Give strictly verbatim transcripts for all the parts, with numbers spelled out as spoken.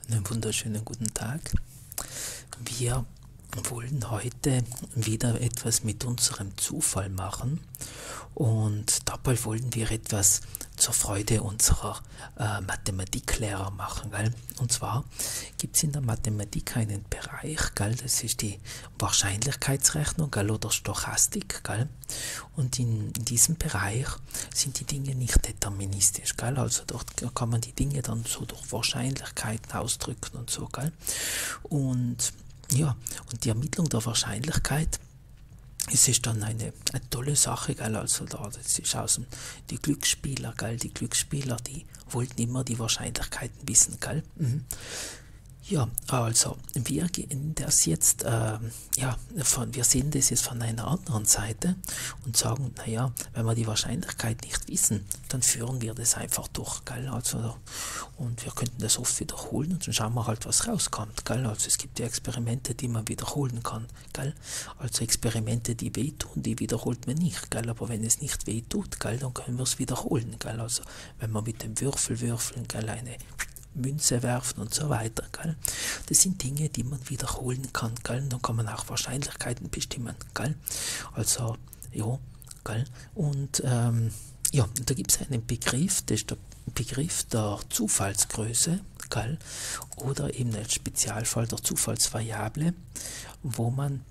Einen wunderschönen guten Tag. Wir wollen heute wieder etwas mit unserem Zufall machen und dabei wollen wir etwas zur Freude unserer äh, Mathematiklehrer machen. Gell? Und zwar gibt es in der Mathematik einen Bereich, gell? Das ist die Wahrscheinlichkeitsrechnung, gell? Oder Stochastik. Gell? Und in, in diesem Bereich sind die Dinge nicht deterministisch. Gell? Also dort kann man die Dinge dann so durch Wahrscheinlichkeiten ausdrücken und so. Gell? Und ja, und die Ermittlung der Wahrscheinlichkeit, es ist dann eine, eine tolle Sache, gell? Also da, das ist aus dem, die Glücksspieler, gell? Die Glücksspieler, die wollten immer die Wahrscheinlichkeiten wissen, gell? Mhm. Ja, also wir gehen das jetzt, äh, ja, von, wir sehen das jetzt von einer anderen Seite und sagen, naja, wenn wir die Wahrscheinlichkeit nicht wissen, dann führen wir das einfach durch, gell? Also, und wir könnten das oft wiederholen und dann schauen wir halt, was rauskommt, gell? Also es gibt ja Experimente, die man wiederholen kann, gell? Also Experimente, die wehtun, die wiederholt man nicht, gell? Aber wenn es nicht wehtut, gell, dann können wir es wiederholen, gell? Also wenn wir mit dem Würfel würfeln, gell, eine Münze werfen und so weiter, gell? Das sind Dinge, die man wiederholen kann, gell? Und dann kann man auch Wahrscheinlichkeiten bestimmen, gell? Also, ja, gell? Und ähm, ja, und da gibt es einen Begriff, das ist der Begriff der Zufallsgröße, gell? Oder eben der Spezialfall der Zufallsvariable, wo man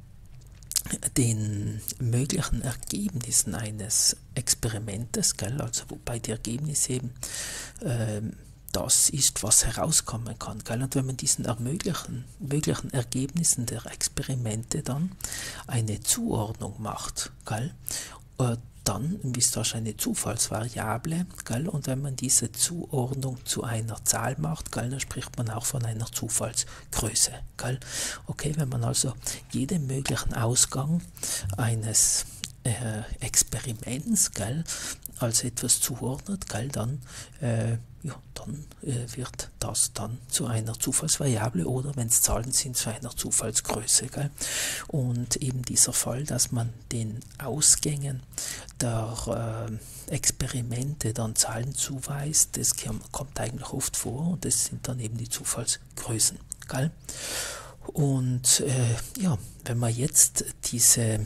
den möglichen Ergebnissen eines Experimentes, gell? Also wobei die Ergebnisse eben ähm, das ist, was herauskommen kann. Gell? Und wenn man diesen möglichen, möglichen Ergebnissen der Experimente dann eine Zuordnung macht, gell? Äh, dann ist das eine Zufallsvariable, gell? Und wenn man diese Zuordnung zu einer Zahl macht, gell, dann spricht man auch von einer Zufallsgröße. Gell? Okay, wenn man also jeden möglichen Ausgang eines äh, Experiments, gell, als etwas zuordnet, gell, dann, äh, ja, dann äh, wird das dann zu einer Zufallsvariable oder, wenn es Zahlen sind, zu einer Zufallsgröße. Gell. Und eben dieser Fall, dass man den Ausgängen der äh, Experimente dann Zahlen zuweist, das kommt eigentlich oft vor und das sind dann eben die Zufallsgrößen. Gell. Und äh, ja, wenn man jetzt diese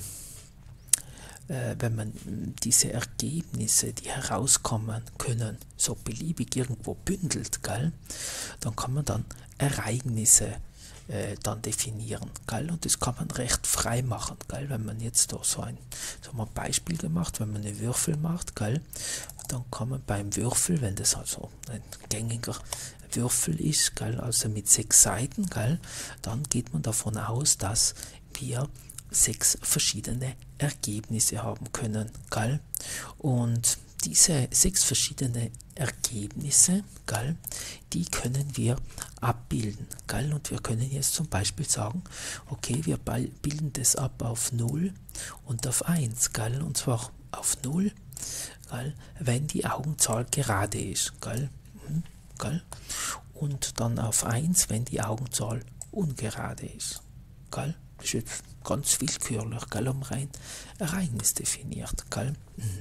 wenn man diese Ergebnisse, die herauskommen können, so beliebig irgendwo bündelt, gell, dann kann man dann Ereignisse äh, dann definieren, gell, und das kann man recht frei machen, gell, wenn man jetzt da so ein, so mal ein Beispiel gemacht, wenn man eine Würfel macht, gell, dann kann man beim Würfel, wenn das also ein gängiger Würfel ist, gell, also mit sechs Seiten, gell, dann geht man davon aus, dass wir sechs verschiedene Ergebnisse haben können, gell? Und diese sechs verschiedene Ergebnisse, gell, die können wir abbilden, gell? Und wir können jetzt zum Beispiel sagen, okay, wir bilden das ab auf null und auf eins, gell? Und zwar auf null, gell, wenn die Augenzahl gerade ist, gell? Hm, gell? Und dann auf eins, wenn die Augenzahl ungerade ist, gell? Das ist jetzt ganz willkürlich, gell, um rein Ereignis definiert, gell.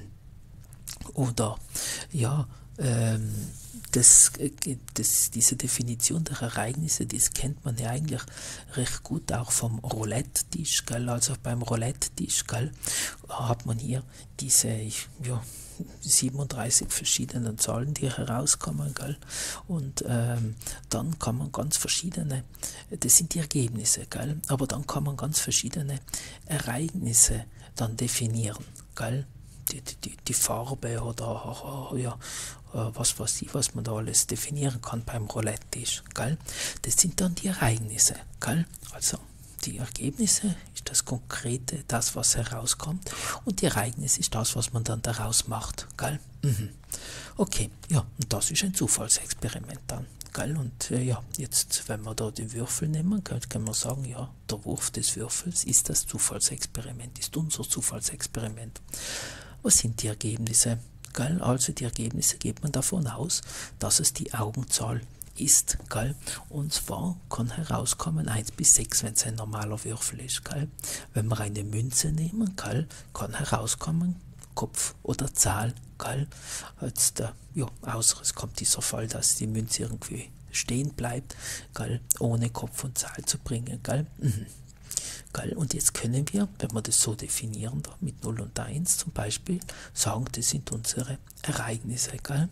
Oder, ja, ähm, das, das, diese Definition der Ereignisse, das kennt man ja eigentlich recht gut auch vom Roulette-Tisch, gell. Also beim Roulette-Tisch, gell, hat man hier diese, ja, siebenunddreißig verschiedenen Zahlen, die herauskommen, gell? Und ähm, dann kann man ganz verschiedene, das sind die Ergebnisse, gell? Aber dann kann man ganz verschiedene Ereignisse dann definieren, gell? Die, die, die Farbe oder ja, was weiß ich, was man da alles definieren kann beim Roulette-Tisch, gell? Das sind dann die Ereignisse, gell? Also die Ergebnisse ist das Konkrete, das, was herauskommt, und die Ereignisse ist das, was man dann daraus macht, gell? Mhm. Okay, ja, und das ist ein Zufallsexperiment dann, gell? Und äh, ja, jetzt, wenn wir da die Würfel nehmen, können, können wir sagen, ja, der Wurf des Würfels ist das Zufallsexperiment, ist unser Zufallsexperiment. Was sind die Ergebnisse? Gell? Also die Ergebnisse geht man davon aus, dass es die Augenzahl ist, gell? Und zwar kann herauskommen eins bis sechs, wenn es ein normaler Würfel ist, gell? Wenn wir eine Münze nehmen, gell, kann herauskommen Kopf oder Zahl, gell? Jetzt, äh, ja, außer es kommt dieser Fall, dass die Münze irgendwie stehen bleibt, gell, ohne Kopf und Zahl zu bringen. Gell. Mhm. Gell. Und jetzt können wir, wenn wir das so definieren, da, mit null und eins zum Beispiel, sagen, das sind unsere Ereignisse. Gell.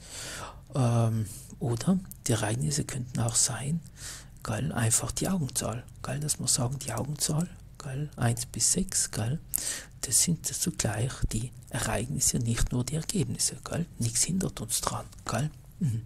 Ähm, oder die Ereignisse könnten auch sein, gell, einfach die Augenzahl. Gell, dass wir sagen, die Augenzahl, gell, eins bis sechs, gell, das sind zugleich die Ereignisse, nicht nur die Ergebnisse. Gell. Nichts hindert uns dran. Gell. Mhm.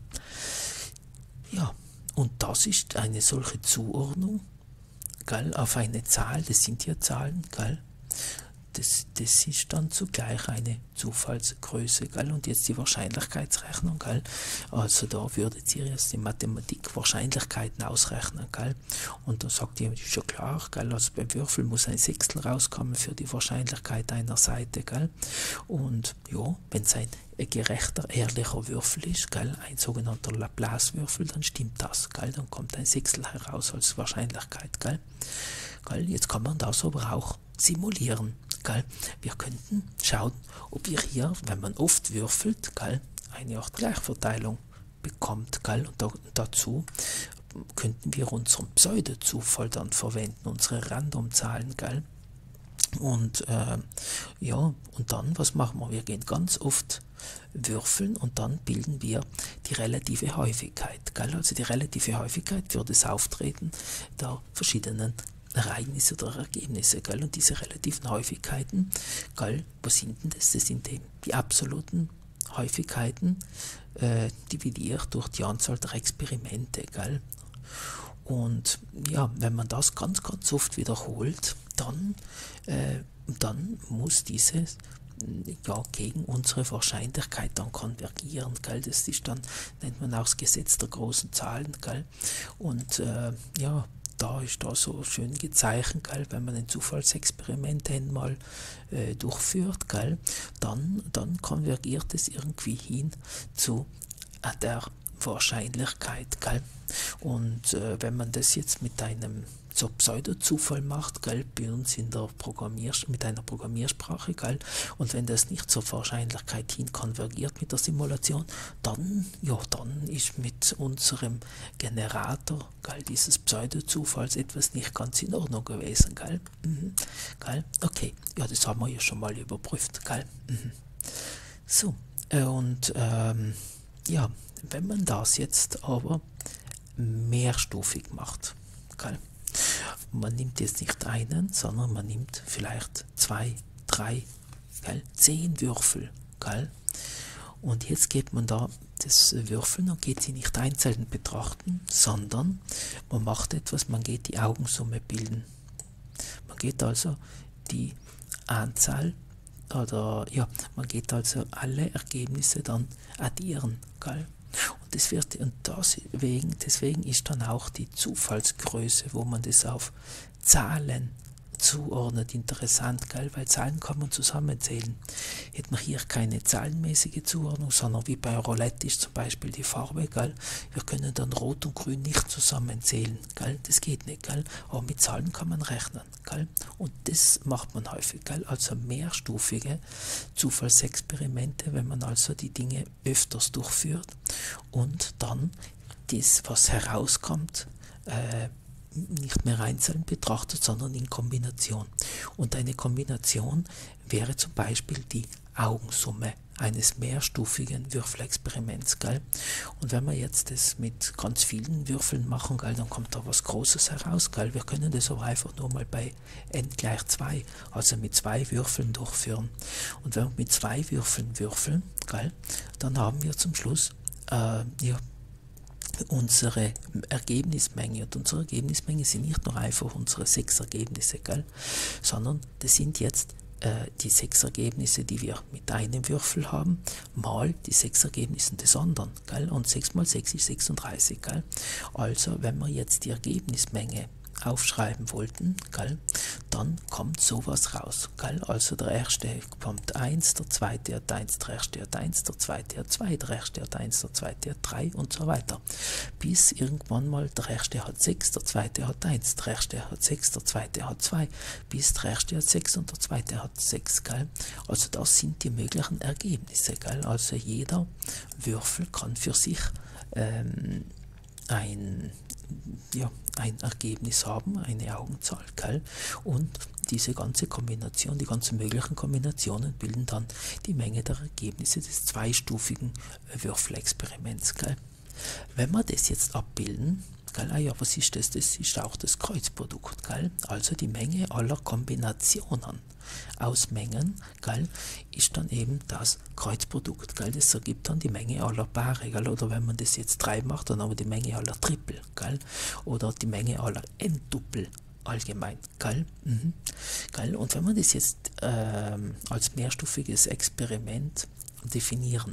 Ja, und das ist eine solche Zuordnung, gell, auf eine Zahl, das sind ja Zahlen, gell, das, das ist dann zugleich eine Zufallsgröße, gell, und jetzt die Wahrscheinlichkeitsrechnung, gell, also da würdet ihr jetzt in Mathematik Wahrscheinlichkeiten ausrechnen, gell, und da sagt ihr, ist ja klar, gell, also beim Würfel muss ein Sechstel rauskommen für die Wahrscheinlichkeit einer Seite, gell, und ja, wenn es ein gerechter, ehrlicher Würfel ist, gell, ein sogenannter Laplace-Würfel, dann stimmt das, gell, dann kommt ein Sechstel heraus als Wahrscheinlichkeit, gell, gell, jetzt kann man das aber auch simulieren, gell, wir könnten schauen, ob wir hier, wenn man oft würfelt, gell, eine Art Gleichverteilung bekommt, gell, und da, dazu könnten wir unseren Pseudozufall dann verwenden, unsere Randomzahlen, gell, und äh, ja, und dann, was machen wir? Wir gehen ganz oft würfeln und dann bilden wir die relative Häufigkeit. Gell? Also die relative Häufigkeit für das Auftreten der verschiedenen Ereignisse oder Ergebnisse. Gell? Und diese relativen Häufigkeiten, gell, was sind denn das? Das sind eben die absoluten Häufigkeiten äh, dividiert durch die Anzahl der Experimente. Gell? Und ja, wenn man das ganz, ganz oft wiederholt, dann, äh, dann muss dieses ja, gegen unsere Wahrscheinlichkeit dann konvergieren. Gell? Das ist dann, nennt man auch das Gesetz der großen Zahlen. Gell? Und äh, ja, da ist da so schön gezeichnet, gell? Wenn man ein Zufallsexperiment einmal äh, durchführt, gell? Dann, dann konvergiert es irgendwie hin zu äh, der Wahrscheinlichkeit, gell? Und äh, wenn man das jetzt mit einem so Pseudo-Zufall macht, gell, bei uns in der Programmier mit einer Programmiersprache, gell, und wenn das nicht zur Wahrscheinlichkeit hin konvergiert mit der Simulation, dann, ja, dann ist mit unserem Generator, gell, dieses Pseudo-Zufalls etwas nicht ganz in Ordnung gewesen, gell, mhm. Gell, okay, ja, das haben wir ja schon mal überprüft, gell, mhm. So, äh, und ähm, ja, wenn man das jetzt aber mehrstufig macht, gell, man nimmt jetzt nicht einen, sondern man nimmt vielleicht zwei, drei, gell, zehn Würfel, gell, und jetzt geht man da das Würfeln und geht sie nicht einzeln betrachten, sondern man macht etwas, man geht die Augensumme bilden. Man geht also die Anzahl oder ja, man geht also alle Ergebnisse dann addieren, gell? Und das wird und deswegen, deswegen ist dann auch die Zufallsgröße, wo man das auf Zahlen zuordnet, interessant, gell? Weil Zahlen kann man zusammenzählen. Hätte man hier keine zahlenmäßige Zuordnung, sondern wie bei Roulette ist zum Beispiel die Farbe, gell? Wir können dann Rot und Grün nicht zusammenzählen, gell? Das geht nicht, gell? Aber mit Zahlen kann man rechnen, gell? Und das macht man häufig, gell? Also mehrstufige Zufallsexperimente, wenn man also die Dinge öfters durchführt und dann das, was herauskommt, äh, nicht mehr einzeln betrachtet, sondern in Kombination. Und eine Kombination wäre zum Beispiel die Augensumme eines mehrstufigen Würfelexperiments, gell? Und wenn wir jetzt das mit ganz vielen Würfeln machen, gell, dann kommt da was Großes heraus, gell? Wir können das aber einfach nur mal bei n gleich zwei, also mit zwei Würfeln durchführen. Und wenn wir mit zwei Würfeln würfeln, gell, dann haben wir zum Schluss äh, ja, unsere Ergebnismenge, und unsere Ergebnismenge sind nicht nur einfach unsere sechs Ergebnisse, gell, sondern das sind jetzt äh, die sechs Ergebnisse, die wir mit einem Würfel haben, mal die sechs Ergebnisse des anderen, gell, und sechs mal sechs ist sechsunddreißig, gell. Also wenn wir jetzt die Ergebnismenge aufschreiben wollten, gell, dann kommt sowas raus, gell. Also der erste kommt eins, der zweite hat eins, der erste hat eins, der zweite hat zwei, der erste hat eins, der zweite hat drei und so weiter. Bis irgendwann mal der erste hat sechs, der zweite hat eins, der erste hat sechs, der zweite hat zwei, bis der erste hat sechs und der zweite hat sechs, gell. Also das sind die möglichen Ergebnisse, gell. Also jeder Würfel kann für sich ähm, ein, ja, ein Ergebnis haben, eine Augenzahl, gell? Und diese ganze Kombination, die ganzen möglichen Kombinationen bilden dann die Menge der Ergebnisse des zweistufigen Würfelexperiments, gell? Wenn wir das jetzt abbilden, gell, ah ja, was ist das? Das ist auch das Kreuzprodukt, gell? Also die Menge aller Kombinationen aus Mengen, gell, ist dann eben das Kreuzprodukt, gell? Das ergibt dann die Menge aller Paare, gell? Oder wenn man das jetzt drei macht, dann haben wir die Menge aller Triple, gell? Oder die Menge aller N-Tuppel allgemein, gell? Mhm. Gell? Und wenn man das jetzt ähm, als mehrstufiges Experiment definieren,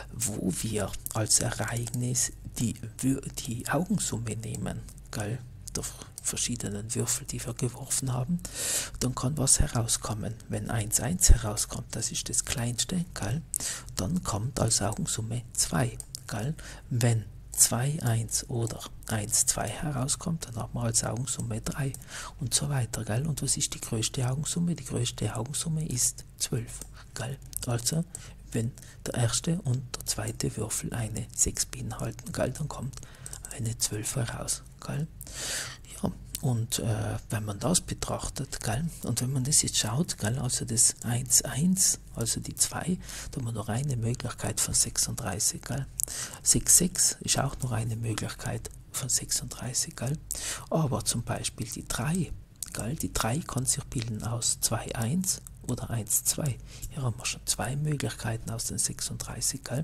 wo wir als Ereignis die, die Augensumme nehmen, gell, der verschiedenen Würfel, die wir geworfen haben, dann kann was herauskommen. Wenn eins eins herauskommt, das ist das kleinste, gell, dann kommt als Augensumme zwei, gell. Wenn zwei eins oder eins zwei herauskommt, dann haben wir als Augensumme drei und so weiter, gell. Und was ist die größte Augensumme? Die größte Augensumme ist zwölf, gell. Also wenn der erste und der zweite Würfel eine sechs beinhalten, gell, dann kommt eine zwölf heraus, gell. Ja, und äh, wenn man das betrachtet, gell, und wenn man das jetzt schaut, gell, also das eins eins, also die zwei, da haben wir noch eine Möglichkeit von sechsunddreißig, gell. sechs sechs ist auch noch eine Möglichkeit von sechsunddreißig, gell. Aber zum Beispiel die drei, gell, die drei kann sich bilden aus zwei eins oder eins zwei. Hier haben wir schon zwei Möglichkeiten aus den sechsunddreißig, gell?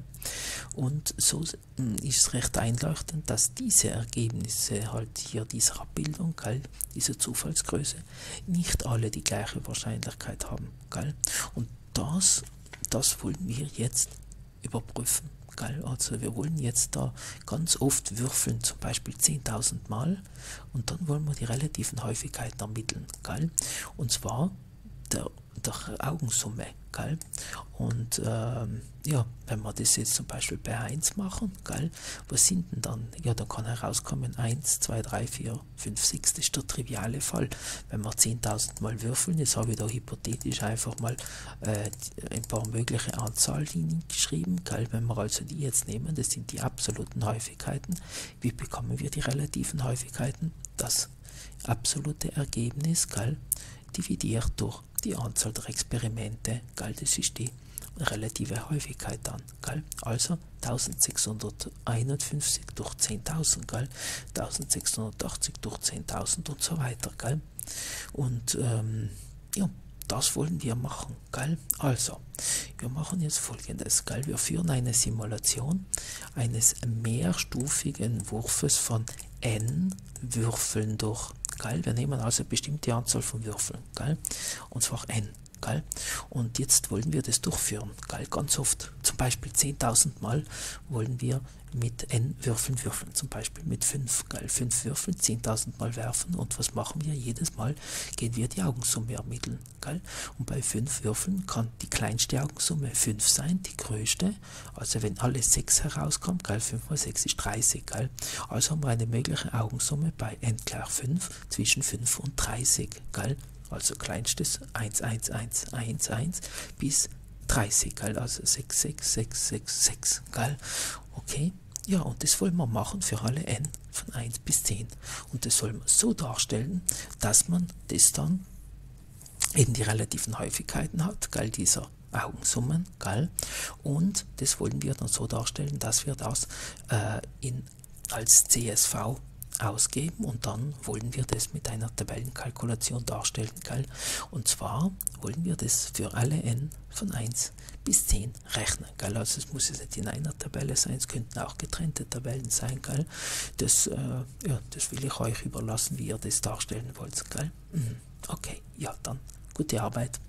Und so ist es recht einleuchtend, dass diese Ergebnisse halt hier dieser Abbildung, gell, diese Zufallsgröße, nicht alle die gleiche Wahrscheinlichkeit haben, gell? Und das, das wollen wir jetzt überprüfen, gell? Also wir wollen jetzt da ganz oft würfeln, zum Beispiel zehntausend Mal, und dann wollen wir die relativen Häufigkeiten ermitteln, gell? Und zwar der der Augensumme, gell? Und ähm, ja, wenn wir das jetzt zum Beispiel bei eins machen, gell, was sind denn dann? Ja, dann kann herauskommen eins, zwei, drei, vier, fünf, sechs, das ist der triviale Fall. Wenn wir zehntausend Mal würfeln, jetzt habe ich da hypothetisch einfach mal äh, ein paar mögliche Anzahllinien geschrieben, gell? Wenn wir also die jetzt nehmen, das sind die absoluten Häufigkeiten. Wie bekommen wir die relativen Häufigkeiten? Das absolute Ergebnis, gell, dividiert durch die Anzahl der Experimente, gell, das ist die relative Häufigkeit dann, gell, also eintausendsechshunderteinundfünfzig durch zehntausend, gell, eintausendsechshundertachtzig durch zehntausend und so weiter, gell, und ähm, ja, das wollen wir machen, gell, also, wir machen jetzt Folgendes, gell, wir führen eine Simulation eines mehrstufigen Wurfes von n Würfeln durch, gell? Wir nehmen also eine bestimmte Anzahl von Würfeln, gell? Und zwar n, gell? Und jetzt wollen wir das durchführen, gell? Ganz oft, zum Beispiel zehntausend Mal wollen wir mit n Würfeln würfeln, zum Beispiel mit fünf, gell? fünf Würfeln, zehntausend Mal werfen, und was machen wir? Jedes Mal gehen wir die Augensumme ermitteln, gell? Und bei fünf Würfeln kann die kleinste Augensumme fünf sein, die größte, also wenn alles sechs herauskommt, gell? fünf mal sechs ist dreißig, gell? Also haben wir eine mögliche Augensumme bei n gleich fünf zwischen fünf und dreißig, gell? Also kleinstes eins, eins, eins, eins, eins bis dreißig, gell? Also sechs, sechs, sechs, sechs, sechs, gell? Okay, ja, und das wollen wir machen für alle n von eins bis zehn. Und das soll man so darstellen, dass man das dann eben die relativen Häufigkeiten hat, gell, dieser Augensummen, gell? Und das wollen wir dann so darstellen, dass wir das äh, in, als C S V ausgeben, und dann wollen wir das mit einer Tabellenkalkulation darstellen, gell? Und zwar wollen wir das für alle n von eins bis zehn rechnen, gell? Also es muss jetzt nicht in einer Tabelle sein, es könnten auch getrennte Tabellen sein, gell? Das, äh, ja, das will ich euch überlassen, wie ihr das darstellen wollt, gell? Mhm. Okay, ja, dann gute Arbeit.